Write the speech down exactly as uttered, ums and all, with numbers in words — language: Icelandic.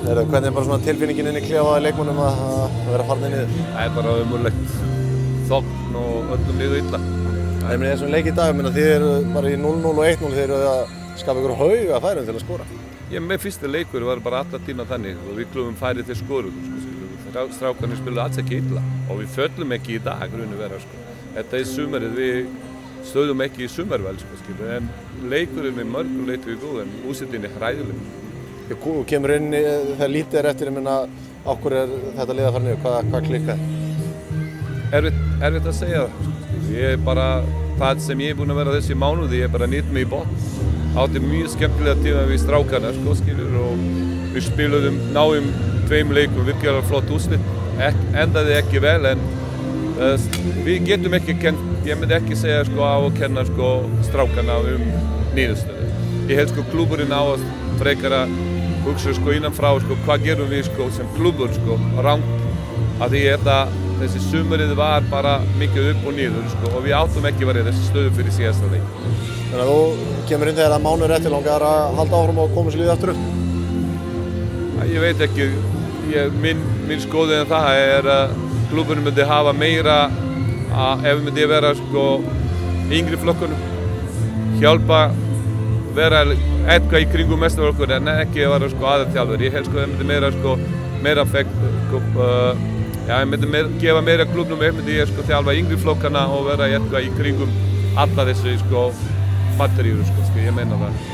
Heru, hvernig er bara svona tilfinningin inn í klefa í leikmönnum að, að vera farnir niður? Það er bara umurlegt þogn og öllum liðu illa. Það er eins og leik í dag, þið eru bara í núll núll og eitt núll, þið eru að skapa ykkur hauga færum til að skora. Ég með fyrsta leikur var bara alla tíma þannig og við klúfum færi til skorum. Sko, strákarnir spilu alls ekki illa og við föllum ekki í dag grunni vera. Sko. Þetta er sumarið, við stöðum ekki í sumarvel, sko, en leikurinn við mörgum leitum við góð, en úrslitin er hræðileg. Þú kemur inn þegar lítið er eftir, ég minna, okkur er þetta lið að fara niður, hvað, hvað klikkaði? Erfitt, erfitt að segja það. Ég er bara, það sem ég er búinn að vera þessi mánuði, ég er bara nýtt mig í botn. Átti mjög skemmtilega tíma við strákarna, sko, skilur, og við spiluðum, náum tveim leikum, virkilega flott úrslit. Ek, endaði ekki vel, en uh, við getum ekki kennt, ég myndi ekki segja sko, á að kenna sko, strákarna um niðurstöðu. Ég held sko klúburinn á að frekar að hugsa sko, innan frá sko, hvað gerum við sko, sem klúbur sko, rangt. Af því þetta, þessi sumarið var bara mikið upp og niður sko, og við áttum ekki verið þessi stöðu fyrir síðasta leik. Þannig að þú kemur inn þegar að mánuður eftir langar að halda áfram og koma sér liðið aftur upp? Ég veit ekki, ég, minn, minn skoðun það er að klúburinn myndi hafa meira að ef við myndi vera sko, yngri flokkunum, hjálpa vera eitthvað í kringum meistaraflokkur en ekki vera sko, aðalþjálfari. Ég held sko, það myndi meira, sko, meira fekt, sko, uh, já, ég myndi meira, gefa meira klúbnum, ég myndi ég sko, þjálfa yngri flokkana og vera eitthvað í kringum alla þessu sko, batteríur, sko, ég meina það.